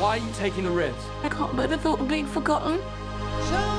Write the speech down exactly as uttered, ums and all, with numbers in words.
Why are you taking the risk? I can't bear the thought of being forgotten. Show